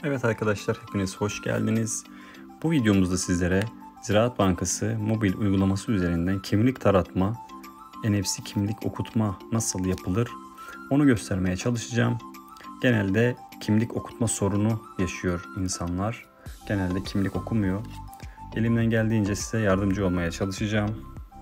Evet arkadaşlar, hepiniz hoş geldiniz. Bu videomuzda sizlere Ziraat Bankası mobil uygulaması üzerinden kimlik taratma, NFC kimlik okutma nasıl yapılır onu göstermeye çalışacağım. Genelde kimlik okutma sorunu yaşıyor insanlar. Genelde kimlik okumuyor. Elimden geldiğince size yardımcı olmaya çalışacağım.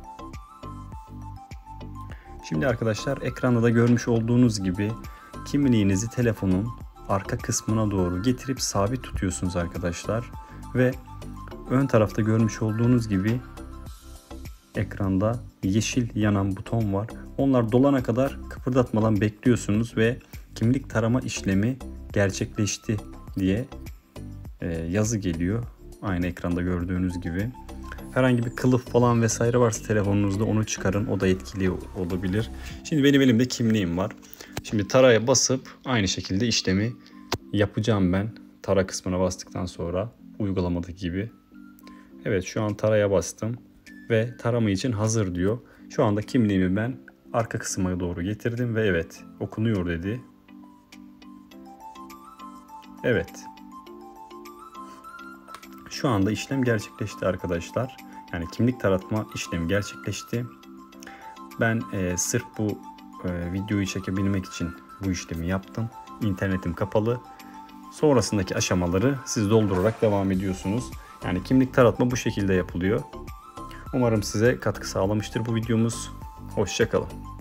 Şimdi arkadaşlar, ekranda da görmüş olduğunuz gibi kimliğinizi telefonun arka kısmına doğru getirip sabit tutuyorsunuz arkadaşlar. Ve ön tarafta görmüş olduğunuz gibi ekranda yeşil yanan buton var. Onlar dolana kadar kıpırdatmadan bekliyorsunuz ve kimlik tarama işlemi gerçekleşti diye yazı geliyor. Aynı ekranda gördüğünüz gibi. Herhangi bir kılıf falan vesaire varsa telefonunuzda onu çıkarın. O da etkili olabilir. Şimdi benim elimde kimliğim var. Şimdi taraya basıp aynı şekilde işlemi yapacağım ben. Tara kısmına bastıktan sonra uygulamadaki gibi. Evet, şu an taraya bastım ve tarama için hazır diyor. Şu anda kimliğimi ben arka kısma doğru getirdim ve evet, okunuyor dedi. Evet. Şu anda işlem gerçekleşti arkadaşlar. Yani kimlik taratma işlemi gerçekleşti. Ben sırf bu videoyu çekebilmek için bu işlemi yaptım. İnternetim kapalı. Sonrasındaki aşamaları siz doldurarak devam ediyorsunuz. Yani kimlik taratma bu şekilde yapılıyor. Umarım size katkı sağlamıştır bu videomuz. Hoşça kalın.